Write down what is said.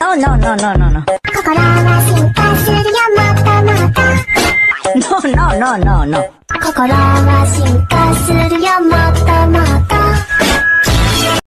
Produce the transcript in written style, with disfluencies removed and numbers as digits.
No, no, no, no, no, no. 心は進化するよもっともっと No, no, no, no, no. 心は進